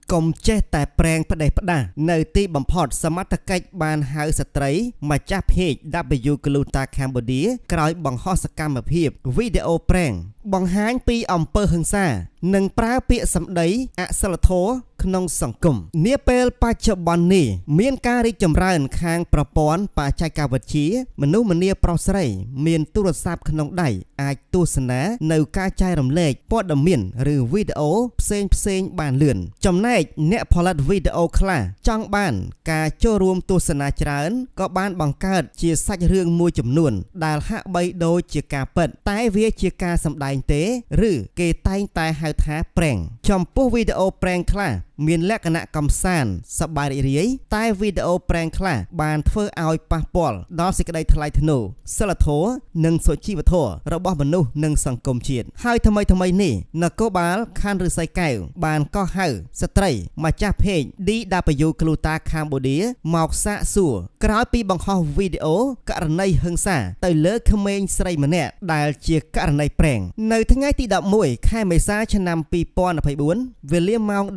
កុំចេះតែប្រេងផ្ដេសផ្ដាសនៅទីបំផុតសមត្ថកិច្ចបានហៅស្ត្រីម្ចាស់เพจ W Gluta Cambodia ក្រោយបង្ហោះសកម្មភាពវីដេអូប្រេងបង្ហាញពីអំពើហិង្សានិងប្រើពាក្យសម្ដីអសិលធម៌ក្នុងសង្គមនាពេលបច្ចុប្បន្ននេះមានការរីកចម្រើនខាងប្រព័ន្ធបច្ចេកវិទ្យាមនុស្សម្នាប្រុសស្រីមានទូរស័ព្ទក្នុងដៃអាចទស្សនានៅការចែករំលែកព័ត៌មានឬវីដេអូផ្សេងបានលឿនចំណែកអ្នកផលិតវីដេអូខ្លះចង់បានការចូលរួមទស្សនាច្រើនក៏បានបង្កើតជាសាច់រឿងមួយចំនួនដែលហាក់បីដូចជាការពិតតែវាជាការសម្ដែងទេឬគេតែងតែហៅថាប្រេងចំពោះវីដេអូប្រេងខ្លះមានលក្ខណៈកំសាន្តសប្បាយរីករាយតែវីដេអូប្រេងខ្លះបានធ្វើឲ្យប៉ះពាល់ដល់សេចក្តីថ្លៃថ្នូរសីលធម៌និងសុជីវធម៌របស់មនុស្សនិងសង្គមជាតិហើយថ្មីនេះនគរបាលខណ្ឌឫស្សីកែវបានកោះហៅស្ត្រីម្ចាស់เพจ DW Gluta Cambodia មកសាកសួរក្រោយពីបង្ហោះវីដេអូករណីហិង្សាទៅលើក្មេងស្រីម្នាក់ដែលជាករណីប្រេងនៅថ្ងៃទី11ខែមេសាឆ្នាំ2024វេលាម៉ោង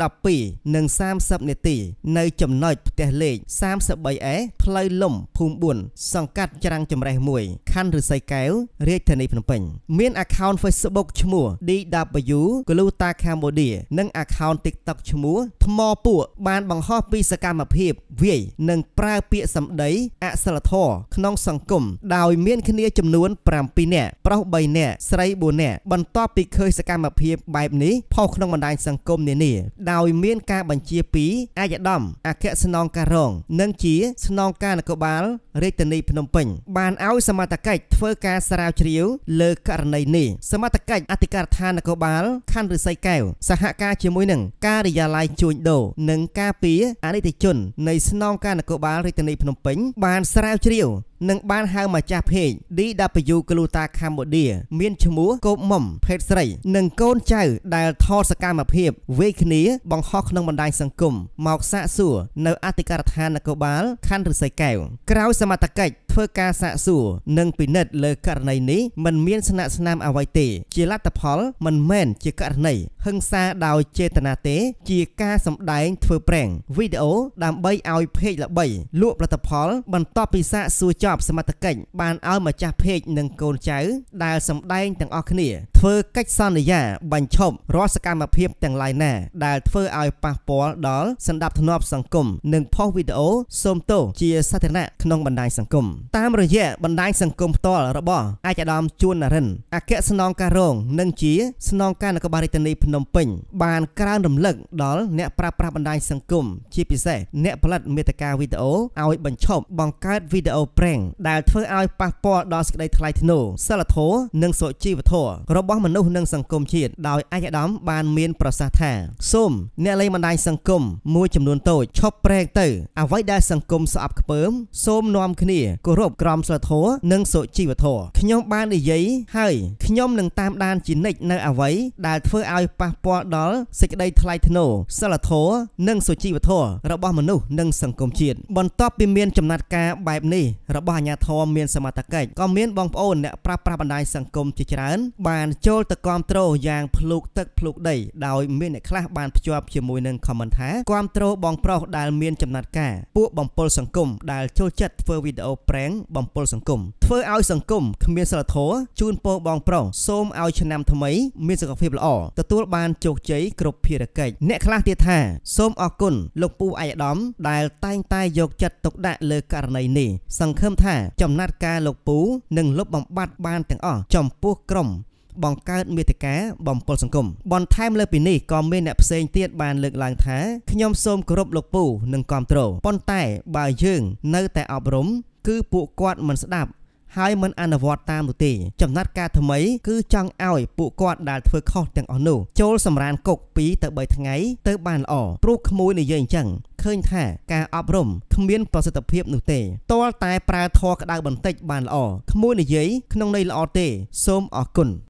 12:30 នាទីនៅចំណុចផ្ទះលេខ 33A ផ្លូវលំភូមិ 4 សង្កាត់ច្រាំងចម្រេះ 1 ខណ្ឌឫស្សីកែវរាជធានីភ្នំពេញមាន account Facebook ឈ្មោះ DW Gluta Cambodia និង account TikTok ឈ្មោះថ្មពួកបានបង្ហោះពីសកម្មភាពវាយនិងប្រើពាក្យសម្ដីអសិលធម៌ក្នុងសង្គមដោយមានគ្នាចំនួន 7 នាក់ប្រុស 3 នាក់ស្រី 4 នាក់បន្ទាប់ពីឃើញសកម្មភាពបែបនេះផុសក្នុងបណ្ដាញសង្គមនានាដោយមានការបញ្ជាពីអាយដាមអគ្គស្នងការរងនិងជាស្នងការនគរបាលរាជធានីភ្នំពេញបានឲ្យសមត្ថកិច្ចធ្វើការស្រាវជ្រាវលើករណីនេះសមត្ថកិច្ចអធិការដ្ឋាននគរបាលខណ្ឌឫស្សីកែវសហការជាមួយនឹងការិយាល័យជួញដូរនិងការពារអនិច្ចជននៃស្នងការនគរបាលរាជធានីភ្នំពេញបានស្រាវជ្រាវនិងបានហៅម្ចាស់เพจ DW Gluta Cambodia មានឈ្មោះកូបមុំភេទស្រីនិងកូនចៅដែលថតសកម្មភាពវេយគ្នាបង្ហោះក្នុងបណ្ដាញសង្គមមកសាកសួរនៅអធិការដ្ឋាននគរបាលខណ្ឌឫស្សីកែវក្រោយសមត្ថកិច្ចធ្វើការសាកសួរនិងពិនិត្យលើករណីនេះមិនមានស្នាក់ស្នាមអ្វីទេជាលទ្ធផលមិនមែនជាករណីហិង្សាដោយចេតនាទេជាការសម្ដែងធ្វើប្រេងវីដេអូដើម្បីឲ្យเพจល្បីលក់ផលិតផលបន្ទាប់ពីសាកសួរចប់សមត្ថកិច្ចបានឲ្យម្ចាស់เพจនិងកូនចៅដែលសម្ដែងទាំងអស់គ្នាធ្វើកិច្ចសន្យាបញ្ឈប់រាល់សកម្មភាពទាំងឡាយណាដែលធ្វើឲ្យប៉ះពាល់ដល់សណ្ដាប់ធ្នាប់សង្គមនិងផុសវីដេអូសូមទោសជាសាធារណៈក្នុងបណ្ដាញសង្គមតាមរយៈបណ្ដាញសង្គមផ្ទាល់របស់អាយដាមជួននរិនអគ្គស្នងការរងនិងជាស្នងការនគរបាលរាជធានីភ្នំពេញបានក្រើនរំលឹកដល់អ្នកប្រើប្រាស់បណ្ដាញសង្គមជាពិសេសអ្នកផលិតមាតិកាវីដេអូឲ្យបញ្ឈប់បង្កើតវីដេអូប្រេងដែលធ្វើឲ្យប៉ះពាល់ដល់សេចក្តីថ្លៃថ្នូរសីលធម៌និងសុជីវធម៌របស់មនុស្សនិងសង្គមជាតិដោយអាយដាមបានមានប្រសាសន៍ថាសូមអ្នកលេងបណ្ដាញសង្គមមួយចំនួនតូចឈប់ប្រេងទៅអ្វីដែលសង្គមស្អប់ខ្ពើមសូមនាំគ្នាគោរពក្រមសីលធម៌និងសុជីវធម៌ខ្ញុំបាននិយាយហើយខ្ញុំនឹងតាមដានជានិច្ចនៅអ្វីដែលធ្វើឲ្យប៉ះពាល់ដល់សេចក្តីថ្លៃថ្នូរសីលធម៌និងសុជីវធម៌របស់មនុស្សនិងសង្គមជាតិបន្ទាប់ពីមានចំណាត់ការបែបនេះរបស់អាជ្ញាធរមានសមត្ថកិច្ចក៏មានបងប្អូនអ្នកប្រើប្រាស់បណ្ដាញសង្គមជាច្រើនបានចូលទៅគាំទ្រយ៉ាងភ្លុកទឹកភ្លុកដីដោយមានអ្នកខ្លះបានភ្ជាប់ជាមួយនឹង comment ថាគាំទ្របងប្រុសដែលមានចំណាត់ការពួកបំពល់សង្គមដែលចូលចិត្តធ្វើវីដេអូប្រេងបំពល់សង្គមធ្វើឲ្យសង្គមគ្មានសីលធម៌ជូនពរបងប្រុសសូមឲ្យឆ្នាំថ្មីមានសុខភាពល្អទទួលបានជោគជ័យគ្រប់ភារកិច្ចអ្នកខ្លះទៀតថាសូមអរគុណលោកពូអាយដាមដែលតែងតែយកចិត្តទុកដាក់លើករណីនេះសង្ឃឹមថាចំណាត់ការលោកពូនឹងលុបបំបាត់បានទាំងអស់ចំពោះក្រុមបង្កើតមាតិកាបំពល់សង្គមបន្ថែមលើពីនេះក៏មានអ្នកផ្សេងទៀតបានលើកឡើងថាខ្ញុំសូមគោរពលោកពូនិងគាំទ្រប៉ុន្តែបើយើងនៅតែអប់រំគឺពួកគាត់មិនស្ដាប់ហើយមិនអនុវត្តតាមនោះទេចំណាត់ការថ្មីគឺចង់ឲ្យពួកគាត់ដែលធ្វើខុសទាំងអស់នោះចូលសម្រានគុក 2 ទៅ 3 ថ្ងៃទៅបានល្អព្រោះក្មួយនិយាយអញ្ចឹងឃើញថាការអប់រំគ្មានប្រសិទ្ធភាពនោះទេទាល់តែប្រើធម៌ក្តៅបន្តិចបានល្អក្មួយនិយាយក្នុងន័យល្អទេសូមអរគុណ